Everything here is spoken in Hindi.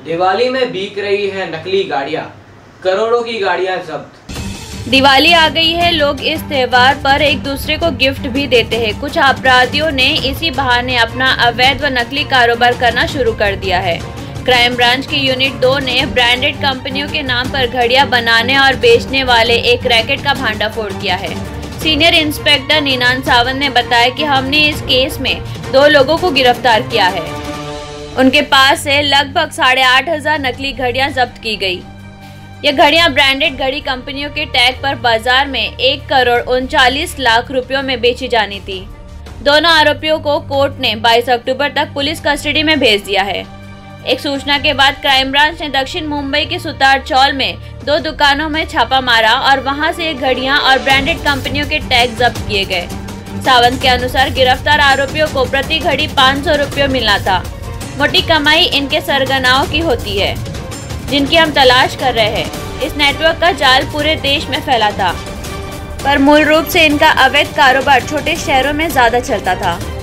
दिवाली में बिक रही है नकली गाड़ियां, करोड़ों की गाड़ियां जब्त। दिवाली आ गई है, लोग इस त्योहार पर एक दूसरे को गिफ्ट भी देते हैं। कुछ अपराधियों ने इसी बहाने अपना अवैध व नकली कारोबार करना शुरू कर दिया है। क्राइम ब्रांच की यूनिट 2 ने ब्रांडेड कंपनियों के नाम पर घड़ियां बनाने और बेचने वाले एक रैकेट का भांडाफोड़ किया है। सीनियर इंस्पेक्टर नीनान सावंत ने बताया कि हमने इस केस में 2 लोगों को गिरफ्तार किया है। उनके पास से लगभग 8,500 नकली घड़ियां जब्त की गई। ये घड़ियां ब्रांडेड घड़ी कंपनियों के टैग पर बाजार में 1,39,00,000 रुपयों में बेची जानी थी। दोनों आरोपियों को कोर्ट ने 22 अक्टूबर तक पुलिस कस्टडी में भेज दिया है। एक सूचना के बाद क्राइम ब्रांच ने दक्षिण मुंबई के सुतार चौल में 2 दुकानों में छापा मारा और वहां से घड़ियां और ब्रांडेड कंपनियों के टैग जब्त किए गए। सावंत के अनुसार गिरफ्तार आरोपियों को प्रति घड़ी 500 रुपये मिला था। मोटी कमाई इनके सरगनाओं की होती है, जिनकी हम तलाश कर रहे हैं। इस नेटवर्क का जाल पूरे देश में फैला था, पर मूल रूप से इनका अवैध कारोबार छोटे शहरों में ज्यादा चलता था।